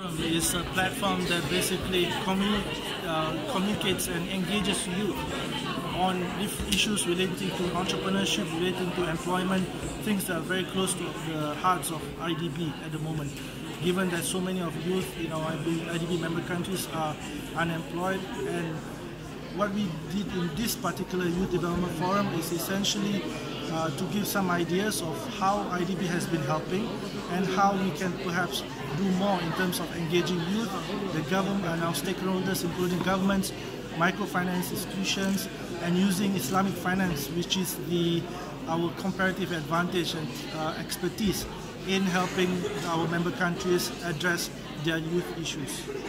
Forum is a platform that basically communicates and engages youth on issues relating to entrepreneurship, relating to employment, things that are very close to the hearts of IDB at the moment. Given that so many of youth in our IDB member countries are unemployed, and what we did in this particular Youth Development Forum is essentially to give some ideas of how IDB has been helping and how we can perhaps do more in terms of engaging youth, the government and our stakeholders, including governments, microfinance institutions, and using Islamic finance, which is our comparative advantage and expertise in helping our member countries address their youth issues.